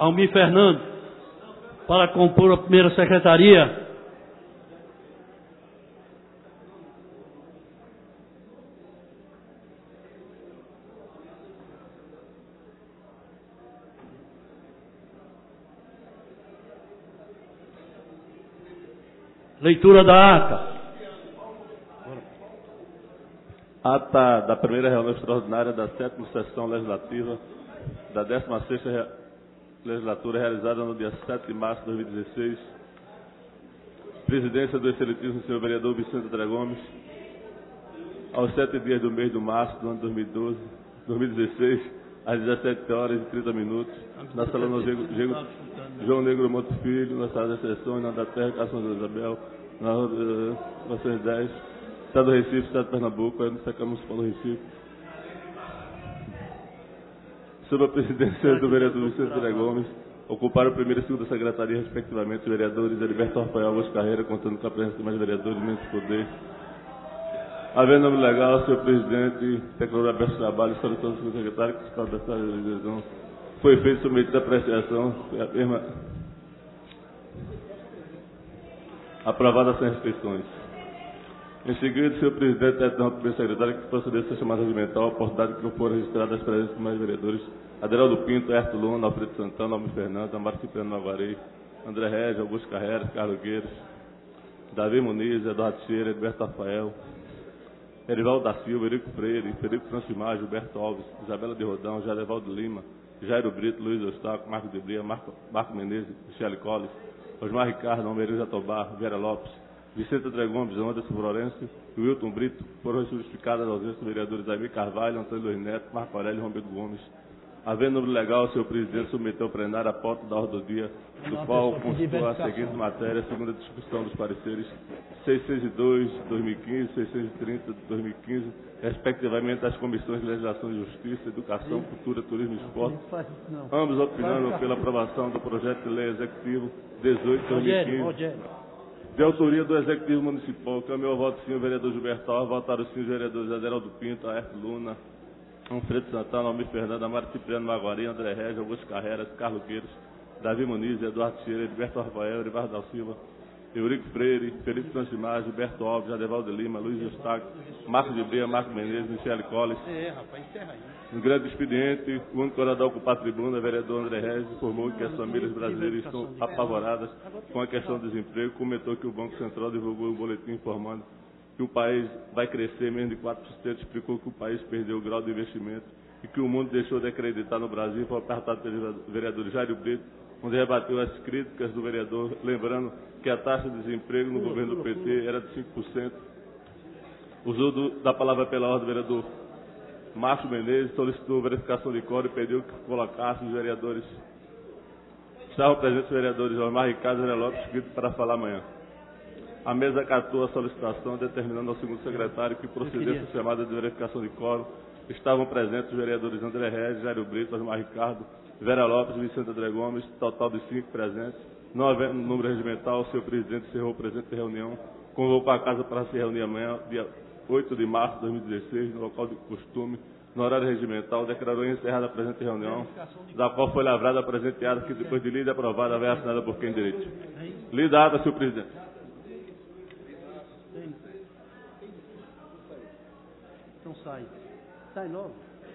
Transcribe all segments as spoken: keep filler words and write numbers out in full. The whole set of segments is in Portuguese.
Almir Fernando para compor a primeira secretaria. Leitura da ata. Ata da primeira reunião extraordinária da sétima sessão legislativa da décima sexta legislatura realizada no dia sete de março de dois mil e dezesseis. Presidência do excelentíssimo senhor vereador Vicente André Gomes. Aos sete dias do mês de março do ano dois mil e doze, dois mil e dezesseis, às dezessete horas e trinta minutos, na sala no João Negro Monte Filho, na sala das sessões, na da Terra, Casa São Isabel, na rua novecentos e dez, Estado do Recife, Estado de Pernambuco, no Secretaria Municipal do Recife. Sob a presidência do vereador Vicente André Gomes, ocuparam a primeira e segunda secretaria, respectivamente, os vereadores Heriberto Rafael Augusto Carreira, contando com a presença de mais vereadores e membros do poder. Havendo nome legal, senhor presidente, declarou aberto o trabalho, solicitando ao senhor secretário que está aberto a revisão. Foi feito submetido à apreciação, foi a mesma aprovada sem restrições. Em seguida, senhor presidente, interrompe o primeiro secretário que procedesse a chamada regimental, a oportunidade que não foram registradas as presenças de mais vereadores: Aderaldo Pinto, Herto Luna, Alfredo Santana, Almir Fernando, Amaro Cipriano Maguarei, André Regis, Augusto Carreira, Carlos Gueiros, Davi Muniz, Eduardo Cheira, Edberto Rafael, Erivaldo da Silva, Eurico Freire, Felipe Francimar, Gilberto Alves, Isabela de Rodão, Jarevaldo Lima, Jairo Brito, Luiz Eustáquio, Marco de Bria, Marco, Marco Menezes, Michele Colles, Osmar Ricardo, Almeirinho Jatobá, Vera Lopes, Vicente André Gomes, Anderson Florencio e Wilton Brito. Foram justificadas as ausências dos vereadores Aimir Carvalho, Antônio Luiz Neto, Marco Aurélio e Romero Gomes. Havendo número legal, o senhor presidente submeteu ao plenário a pauta da ordem do dia, do qual constou a seguinte matéria, segundo a discussão dos pareceres seiscentos e dois de dois mil e quinze, seiscentos e trinta de dois mil e quinze, respectivamente às comissões de Legislação e Justiça, Educação, Cultura, Turismo e Esporte, ambos opinando pela aprovação do projeto de lei executivo dezoito de dois mil e quinze, de autoria do Executivo Municipal. Caminhou ao voto sim o vereador Gilberto Alves, votaram sim os vereadores Aderaldo Pinto, Aerto Luna, Alfredo Santana, Almir Fernando, Amaro Cipriano Maguari, André Regis, Augusto Carreira, Carlos Gueiros, Davi Muniz, Eduardo Cheira, Edberto Rafael, Erivaldo da Silva, Eurico Freire, Felipe Francimar, Gilberto Alves, Adevaldo Lima, Luiz Eustáquio, Marco de Bria, Marco Menezes, Michele Colles. É, rapaz, encerra aí. No grande expediente, o único orador a ocupar a tribuna, o vereador André Regis, informou que as famílias brasileiras estão apavoradas com a questão do desemprego, comentou que o Banco Central divulgou um boletim informando que o país vai crescer menos de quatro por cento, explicou que o país perdeu o grau de investimento e que o mundo deixou de acreditar no Brasil. Foi apertado pelo vereador Jairo Brito, onde rebateu as críticas do vereador, lembrando que a taxa de desemprego no governo do P T era de cinco por cento. Usou do, da palavra pela ordem do vereador Márcio Menezes, solicitou verificação de quórum e pediu que colocasse os vereadores. Estavam presentes os vereadores Osmar Ricardo e André Lopes, escrito para falar amanhã. A mesa acatou a solicitação, determinando ao segundo secretário que procedesse a chamada de verificação de quórum. Estavam presentes os vereadores André Regis, Jairo Brito, Osmar Ricardo, Vera Lopes, Vicente André Gomes, total de cinco presentes. Não havendo número regimental, o senhor presidente encerrou o presente reunião, convocou a casa para se reunir amanhã, dia oito de março de dois mil e dezesseis, no local de costume, no horário regimental, declarou encerrada a presente reunião, da qual foi lavrada a presente ata, que depois de lida e aprovada, vai assinada por quem direito. Lida a ata, senhor presidente. Então sai. Sai logo.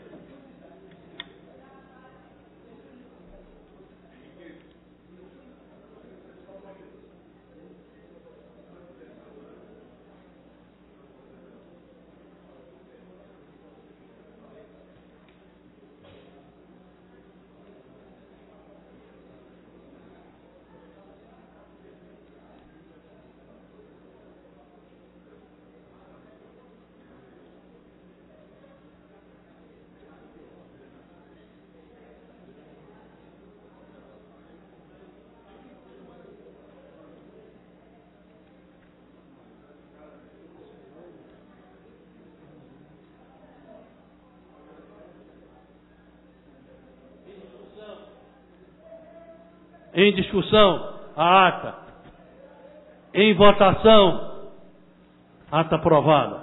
Em discussão, a ata. Em votação, ata aprovada.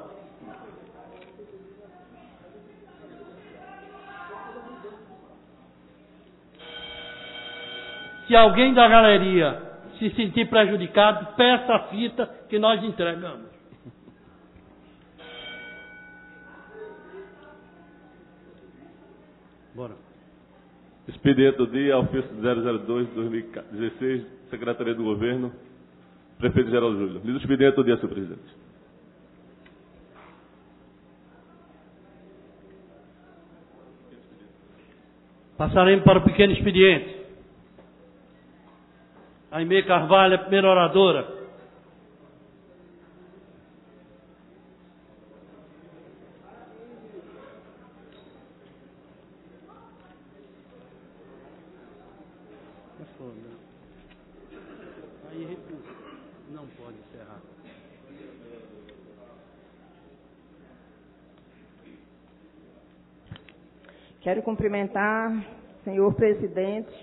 Se alguém da galeria se sentir prejudicado, peça a fita que nós entregamos. Bora. Expediente do dia, ofício zero zero dois barra dois mil e dezesseis, Secretaria do Governo, Prefeito Geraldo Júlio. Lido o expediente do dia, senhor presidente. Passaremos para o pequeno expediente. Aimee Carvalho, a primeira oradora. Aí não pode encerrar. Quero cumprimentar, senhor presidente,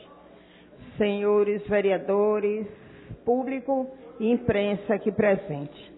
senhores vereadores, público e imprensa aqui presente.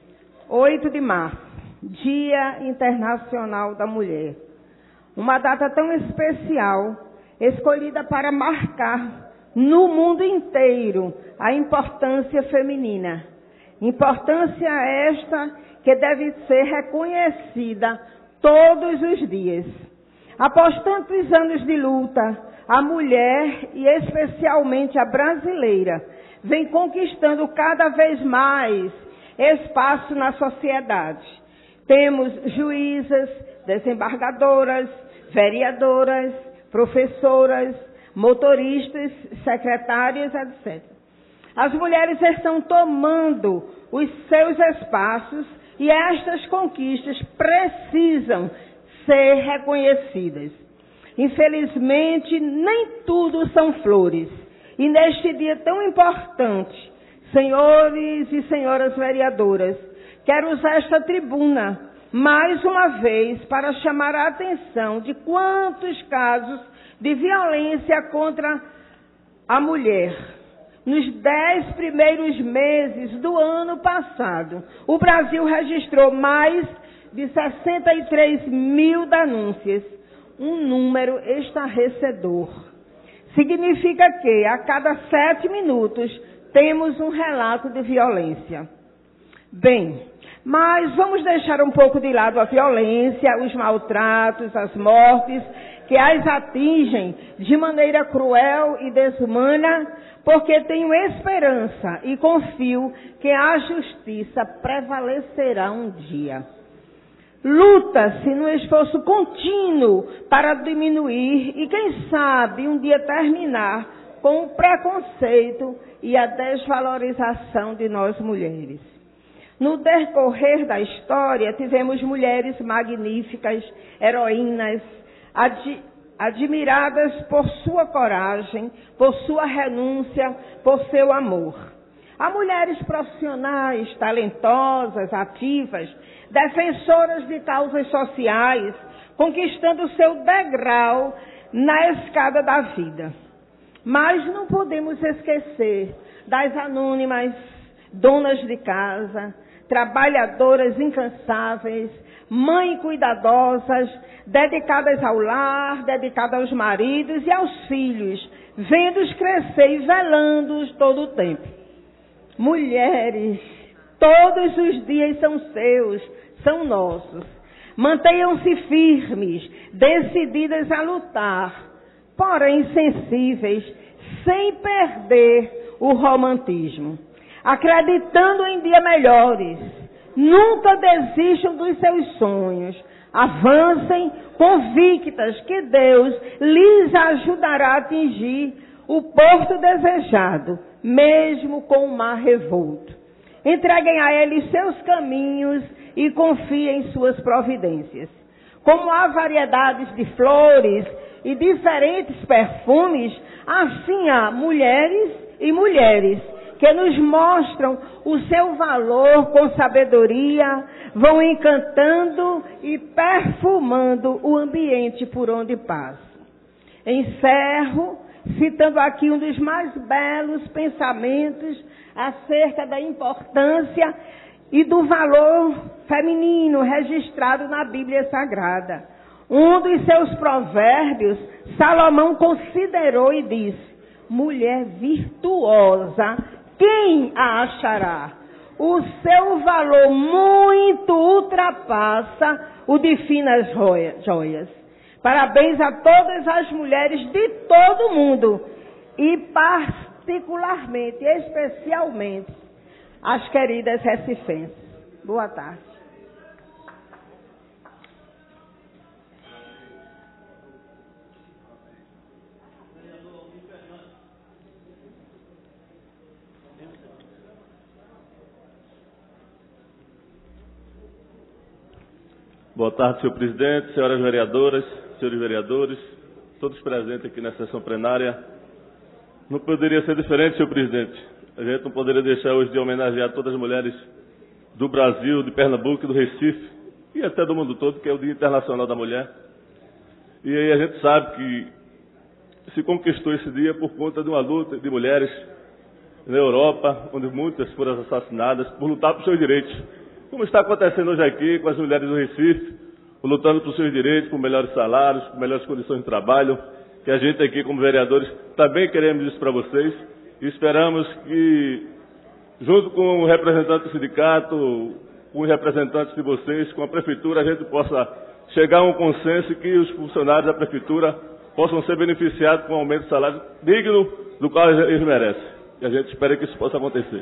oito de março, Dia Internacional da Mulher. Uma data tão especial, escolhida para marcar no mundo inteiro a importância feminina. Importância esta que deve ser reconhecida todos os dias. Após tantos anos de luta, a mulher, e especialmente a brasileira, vem conquistando cada vez mais espaço na sociedade. Temos juízas, desembargadoras, vereadoras, professoras, motoristas, secretárias, etcétera. As mulheres estão tomando os seus espaços e estas conquistas precisam ser reconhecidas. Infelizmente, nem tudo são flores. E neste dia tão importante, senhores e senhoras vereadoras, quero usar esta tribuna mais uma vez para chamar a atenção de quantos casos de violência contra a mulher. Nos dez primeiros meses do ano passado, o Brasil registrou mais de sessenta e três mil denúncias, um número estarrecedor. Significa que a cada sete minutos temos um relato de violência. Bem, mas vamos deixar um pouco de lado a violência, os maltratos, as mortes, que as atingem de maneira cruel e desumana, porque tenho esperança e confio que a justiça prevalecerá um dia. Luta-se no esforço contínuo para diminuir e, quem sabe, um dia terminar com o preconceito e a desvalorização de nós mulheres. No decorrer da história, tivemos mulheres magníficas, heroínas, ad, admiradas por sua coragem, por sua renúncia, por seu amor. Há mulheres profissionais, talentosas, ativas, defensoras de causas sociais, conquistando seu degrau na escada da vida. Mas não podemos esquecer das anônimas, donas de casa, trabalhadoras incansáveis, mães cuidadosas, dedicadas ao lar, dedicadas aos maridos e aos filhos, vendo-os crescer e velando-os todo o tempo. Mulheres, todos os dias são seus, são nossos. Mantenham-se firmes, decididas a lutar, porém sensíveis, sem perder o romantismo. Acreditando em dias melhores, nunca desistam dos seus sonhos. Avancem convictas que Deus lhes ajudará a atingir o porto desejado, mesmo com o mar revolto. Entreguem a Ele seus caminhos e confiem em suas providências. Como há variedades de flores e diferentes perfumes, assim há mulheres e mulheres que nos mostram o seu valor com sabedoria, vão encantando e perfumando o ambiente por onde passam. Encerro citando aqui um dos mais belos pensamentos acerca da importância e do valor feminino registrado na Bíblia Sagrada. Um dos seus provérbios, Salomão considerou e disse: mulher virtuosa, quem a achará? O seu valor muito ultrapassa o de finas joias. Parabéns a todas as mulheres de todo o mundo e particularmente, especialmente, as queridas recifenses. Boa tarde. Boa tarde, senhor presidente, senhoras vereadoras, senhores vereadores, todos presentes aqui na sessão plenária. Não poderia ser diferente, senhor presidente. A gente não poderia deixar hoje de homenagear todas as mulheres do Brasil, de Pernambuco, do Recife e até do mundo todo, que é o Dia Internacional da Mulher. E aí a gente sabe que se conquistou esse dia por conta de uma luta de mulheres na Europa, onde muitas foram assassinadas por lutar por seus direitos. Como está acontecendo hoje aqui com as mulheres do Recife, lutando por seus direitos, por melhores salários, por melhores condições de trabalho, que a gente aqui como vereadores também queremos isso para vocês e esperamos que, junto com o representante do sindicato, com os representantes de vocês, com a prefeitura, a gente possa chegar a um consenso e que os funcionários da prefeitura possam ser beneficiados com um aumento de salário digno do qual eles merecem. E a gente espera que isso possa acontecer.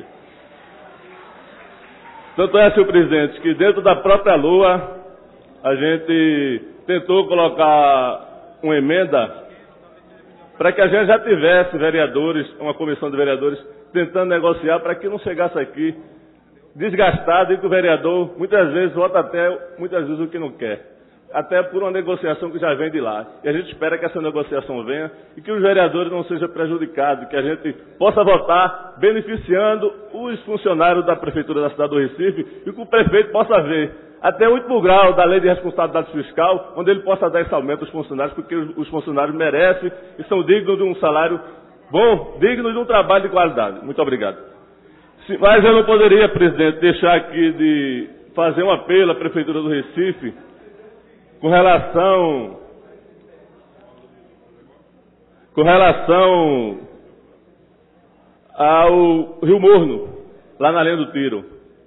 Tanto é, senhor presidente, que dentro da própria Lua, a gente tentou colocar uma emenda para que a gente já tivesse vereadores, uma comissão de vereadores, tentando negociar para que não chegasse aqui desgastado e que o vereador, muitas vezes, vota até, muitas vezes, o que não quer. Até por uma negociação que já vem de lá. E a gente espera que essa negociação venha e que os vereadores não sejam prejudicados, que a gente possa votar beneficiando os funcionários da Prefeitura da cidade do Recife e que o prefeito possa ver até o último grau da lei de responsabilidade fiscal, onde ele possa dar esse aumento aos funcionários, porque os funcionários merecem e são dignos de um salário bom, dignos de um trabalho de qualidade. Muito obrigado. Mas eu não poderia, presidente, deixar aqui de fazer um apelo à Prefeitura do Recife com relação, com relação ao Rio Morno, lá na linha do Tiro.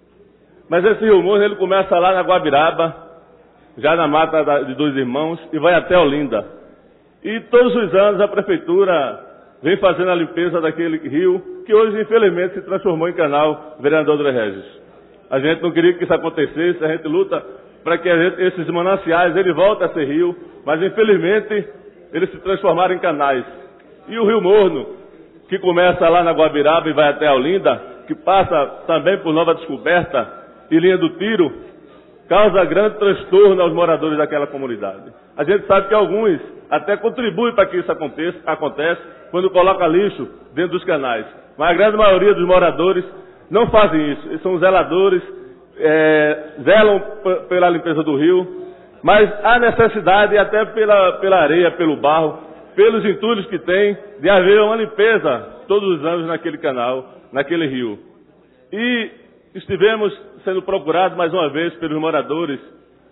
Mas esse Rio Morno, ele começa lá na Guabiraba, já na Mata de Dois Irmãos, e vai até Olinda. E todos os anos a Prefeitura vem fazendo a limpeza daquele rio, que hoje, infelizmente, se transformou em canal Vereador André Regis. A gente não queria que isso acontecesse, a gente luta para que gente, esses mananciais ele volte a ser rio, mas infelizmente eles se transformaram em canais. E o Rio Morno, que começa lá na Guabiraba e vai até Olinda, que passa também por Nova Descoberta e Linha do Tiro, causa grande transtorno aos moradores daquela comunidade. A gente sabe que alguns até contribuem para que isso aconteça, acontece quando coloca lixo dentro dos canais. Mas a grande maioria dos moradores não fazem isso, eles são zeladores, É, zelam pela limpeza do rio, mas há necessidade, até pela, pela areia, pelo barro, pelos entulhos que tem, de haver uma limpeza todos os anos naquele canal, naquele rio. E estivemos sendo procurados mais uma vez pelos moradores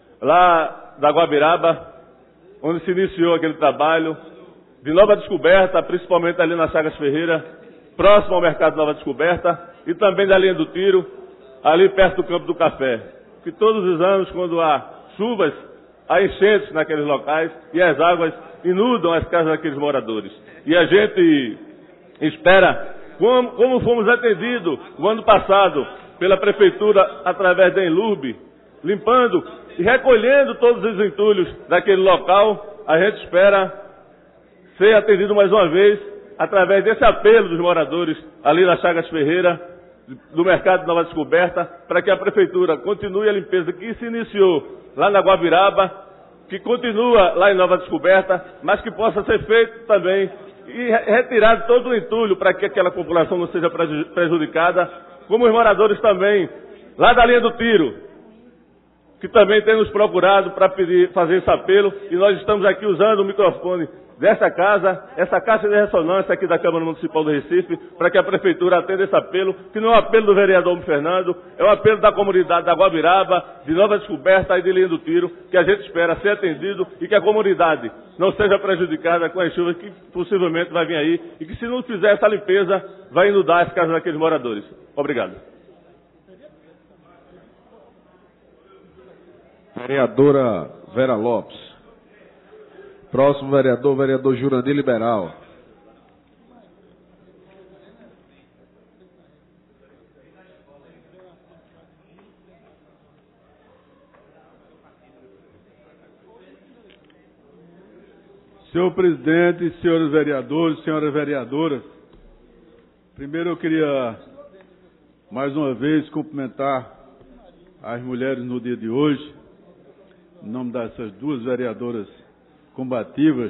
lá da Guabiraba, onde se iniciou aquele trabalho, de Nova Descoberta, principalmente ali na Chagas Ferreira, próximo ao Mercado Nova Descoberta, e também da Linha do Tiro, ali perto do Campo do Café, que todos os anos, quando há chuvas, há enchentes naqueles locais e as águas inundam as casas daqueles moradores. E a gente espera, como, como fomos atendidos o ano passado pela Prefeitura através da Enlurb, limpando e recolhendo todos os entulhos daquele local, a gente espera ser atendido mais uma vez através desse apelo dos moradores ali na Chagas Ferreira, do Mercado de Nova Descoberta, para que a Prefeitura continue a limpeza que se iniciou lá na Guabiraba, que continua lá em Nova Descoberta, mas que possa ser feito também e retirado todo o entulho para que aquela população não seja prejudicada, como os moradores também lá da Linha do Tiro, que também tem nos procurado para pedir, fazer esse apelo, e nós estamos aqui usando o microfone desta casa, essa caixa de ressonância aqui da Câmara Municipal do Recife, para que a Prefeitura atenda esse apelo, que não é um apelo do vereador Fernando, é um apelo da comunidade da Guabiraba, de Nova Descoberta e de Linha do Tiro, que a gente espera ser atendido e que a comunidade não seja prejudicada com as chuvas que possivelmente vai vir aí, e que se não fizer essa limpeza, vai inundar as casas daqueles moradores. Obrigado. Vereadora Vera Lopes. Próximo vereador, vereador Jurandir Liberal. Senhor presidente, senhores vereadores, senhoras vereadoras, primeiro eu queria mais uma vez cumprimentar as mulheres no dia de hoje, em nome dessas duas vereadoras combativas,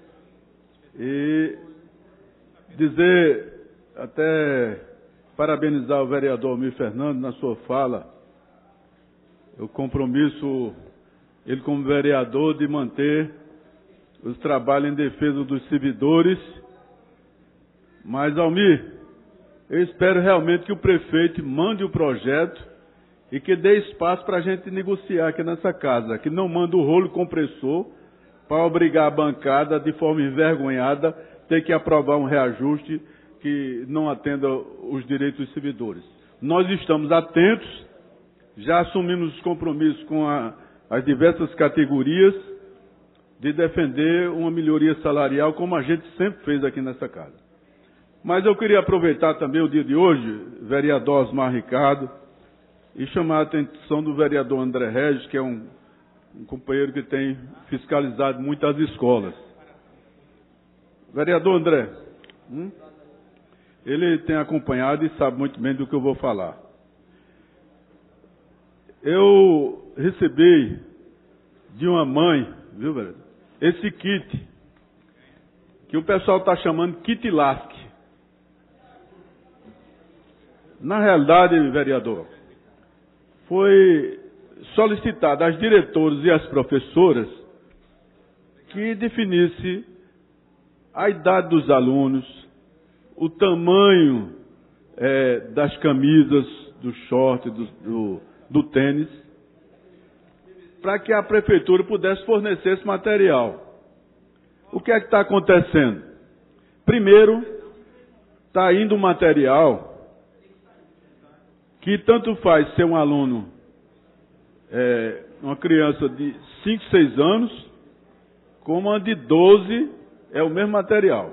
e dizer, até parabenizar o vereador Almir Fernando na sua fala, o compromisso, ele como vereador, de manter os trabalhos em defesa dos servidores. Mas, Almir, eu espero realmente que o prefeito mande o projeto e que dê espaço para a gente negociar aqui nessa casa, que não manda o rolo compressor para obrigar a bancada, de forma envergonhada, ter que aprovar um reajuste que não atenda os direitos dos servidores. Nós estamos atentos, já assumimos os compromissos com a, as diversas categorias de defender uma melhoria salarial, como a gente sempre fez aqui nessa casa. Mas eu queria aproveitar também o dia de hoje, vereador Osmar Ricardo, e chamar a atenção do vereador André Regis, que é um um companheiro que tem fiscalizado muito as escolas. Vereador André, hum? ele tem acompanhado e sabe muito bem do que eu vou falar. Eu recebi de uma mãe, viu, vereador, esse kit, que o pessoal está chamando kit lasque. Na realidade, vereador, foi solicitado às diretoras e às professoras que definisse a idade dos alunos, o tamanho é, das camisas, do short, do, do, do tênis, para que a prefeitura pudesse fornecer esse material. O que é que está acontecendo? Primeiro, está indo um material que tanto faz ser um aluno É, uma criança de cinco, seis anos, como uma de doze, é o mesmo material.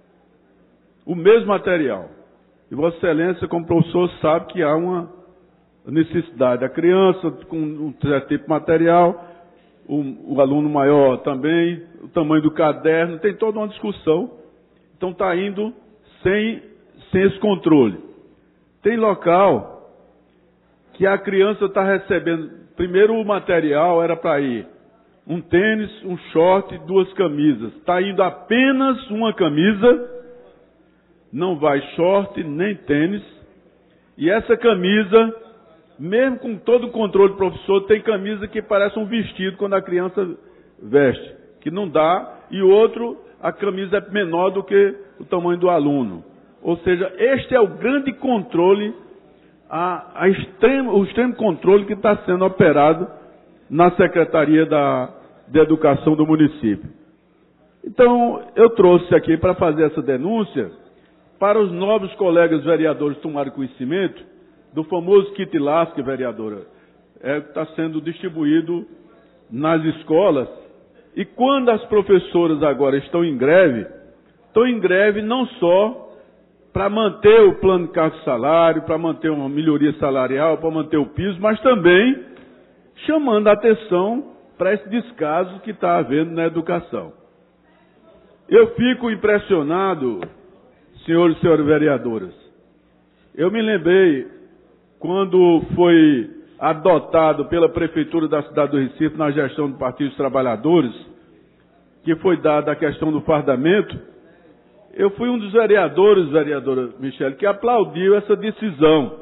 O mesmo material. E Vossa Excelência, como professor, sabe que há uma necessidade. A criança com um certo tipo de material, o, o aluno maior também, o tamanho do caderno, tem toda uma discussão. Então está indo sem, sem esse controle. Tem local que a criança está recebendo. Primeiro o material era para ir um tênis, um short, duas camisas. Está indo apenas uma camisa, não vai short nem tênis. E essa camisa, mesmo com todo o controle do professor, tem camisa que parece um vestido quando a criança veste, que não dá. E outro, a camisa é menor do que o tamanho do aluno. Ou seja, este é o grande controle, A, a extremo, o extremo controle que está sendo operado na Secretaria da, de Educação do município. Então, eu trouxe aqui para fazer essa denúncia para os novos colegas vereadores tomarem conhecimento do famoso kit lasque, vereadora, é, que está sendo distribuído nas escolas. E quando as professoras agora estão em greve, estão em greve não só para manter o plano de cargo e salário, para manter uma melhoria salarial, para manter o piso, mas também chamando a atenção para esse descaso que está havendo na educação. Eu fico impressionado, senhores e senhoras vereadoras. Eu me lembrei, quando foi adotado pela Prefeitura da cidade do Recife, na gestão do Partido dos Trabalhadores, que foi dada a questão do fardamento. Eu fui um dos vereadores, vereadora Michele, que aplaudiu essa decisão.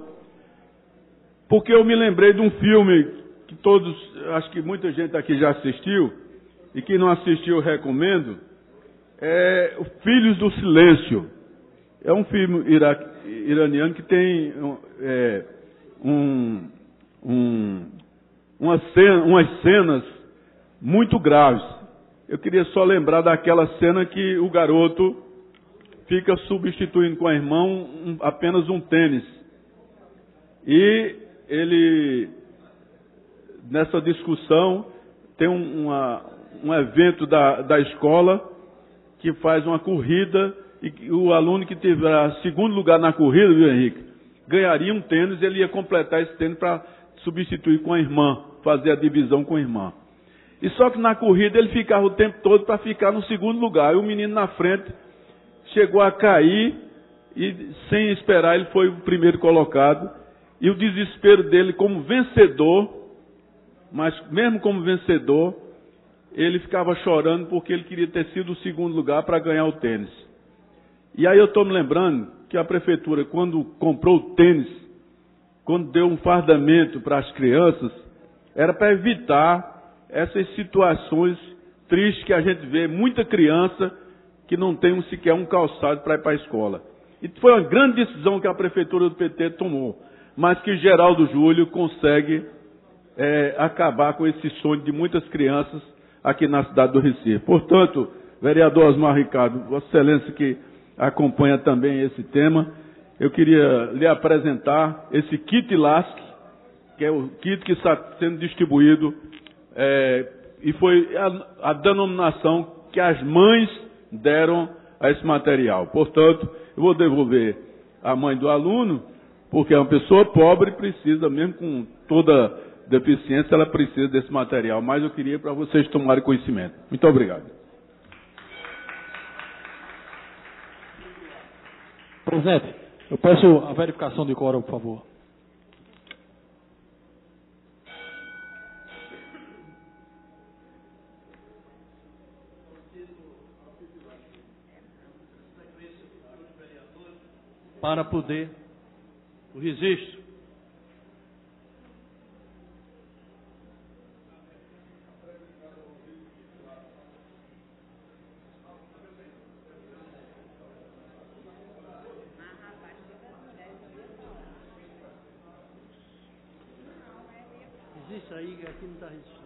Porque eu me lembrei de um filme que todos, acho que muita gente aqui já assistiu, e que não assistiu eu recomendo. é Filhos do Silêncio. É um filme ira, iraniano que tem é, um, um, uma cena, umas cenas muito graves. Eu queria só lembrar daquela cena que o garoto fica substituindo com a irmã um, apenas um tênis. E ele, nessa discussão, tem um, uma, um evento da, da escola que faz uma corrida e o aluno que tiver segundo lugar na corrida, viu, Henrique, ganharia um tênis e ele ia completar esse tênis para substituir com a irmã, fazer a divisão com a irmã. E só que na corrida ele ficava o tempo todo para ficar no segundo lugar. E o menino na frente chegou a cair e, sem esperar, ele foi o primeiro colocado. E o desespero dele como vencedor, mas mesmo como vencedor, ele ficava chorando porque ele queria ter sido o segundo lugar para ganhar o tênis. E aí eu estou me lembrando que a prefeitura, quando comprou o tênis, quando deu um fardamento para as crianças, era para evitar essas situações tristes que a gente vê, muita criança que não tem um, sequer um calçado para ir para a escola. E foi uma grande decisão que a prefeitura do P T tomou, mas que Geraldo Júlio consegue é, acabar com esse sonho de muitas crianças aqui na cidade do Recife. Portanto, vereador Osmar Ricardo, Vossa Excelência que acompanha também esse tema, eu queria lhe apresentar esse kit L A S C, que é o kit que está sendo distribuído, é, e foi a, a denominação que as mães deram a esse material. Portanto, eu vou devolver à mãe do aluno, porque é uma pessoa pobre e precisa, mesmo com toda deficiência, ela precisa desse material. Mas eu queria para vocês tomarem conhecimento. Muito obrigado. Presidente, eu peço a verificação de quórum, por favor. Para poder o registro. Existe aí, aqui não está registrando.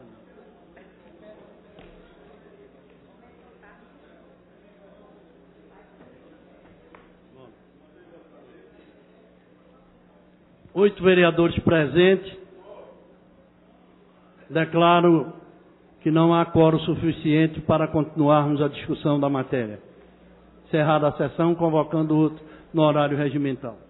Oito vereadores presentes. Declaro que não há quórum suficiente para continuarmos a discussão da matéria. Encerrada a sessão, convocando outro no horário regimental.